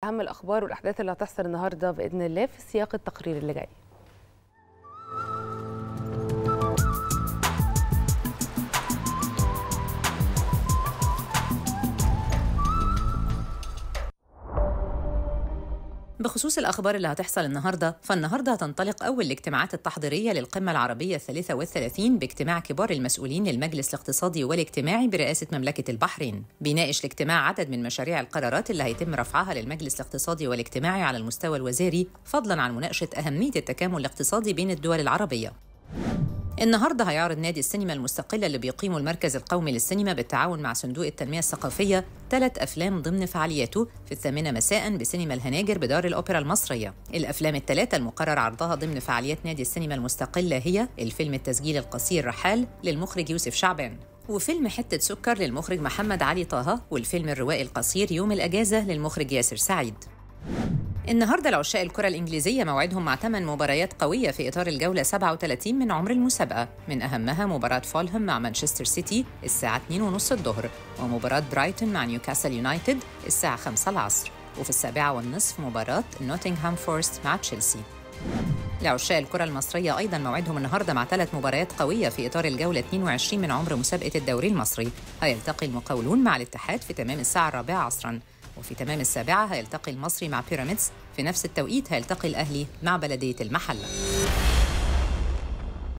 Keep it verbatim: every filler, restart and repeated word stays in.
أهم الأخبار والأحداث اللي هتحصل النهاردة بإذن الله في سياق التقرير اللي جاي. بخصوص الأخبار اللي هتحصل النهاردة، فالنهاردة هتنطلق أول الاجتماعات التحضيرية للقمة العربية الثالثة والثلاثين باجتماع كبار المسؤولين للمجلس الاقتصادي والاجتماعي برئاسة مملكة البحرين. بيناقش الاجتماع عدد من مشاريع القرارات اللي هيتم رفعها للمجلس الاقتصادي والاجتماعي على المستوى الوزاري، فضلاً عن مناقشة أهمية التكامل الاقتصادي بين الدول العربية. النهارده هيعرض نادي السينما المستقلة اللي بيقيمه المركز القومي للسينما بالتعاون مع صندوق التنمية الثقافية ثلاث أفلام ضمن فعالياته في الثامنة مساء بسينما الهناجر بدار الأوبرا المصرية. الأفلام الثلاثة المقرر عرضها ضمن فعاليات نادي السينما المستقلة هي الفيلم التسجيل القصير رحال للمخرج يوسف شعبان، وفيلم حتة سكر للمخرج محمد علي طه، والفيلم الروائي القصير يوم الأجازة للمخرج ياسر سعيد. النهارده لعشاق الكرة الإنجليزية موعدهم مع ثمان مباريات قوية في إطار الجولة سبعة وثلاثين من عمر المسابقة، من أهمها مباراة فولهام مع مانشستر سيتي الساعة اثنين وثلاثين الظهر، ومباراة برايتون مع نيوكاسل يونايتد الساعة خمسة العصر، وفي السابعة والنصف مباراة نوتنغهام فورست مع تشيلسي. لعشاق الكرة المصرية أيضاً موعدهم النهارده مع ثلاث مباريات قوية في إطار الجولة اثنين وعشرين من عمر مسابقة الدوري المصري. هيلتقي المقاولون مع الاتحاد في تمام الساعة الرابعة عصراً، وفي تمام السابعة هيلتقي المصري مع بيراميدز، في نفس التوقيت هيلتقي الأهلي مع بلدية المحلة.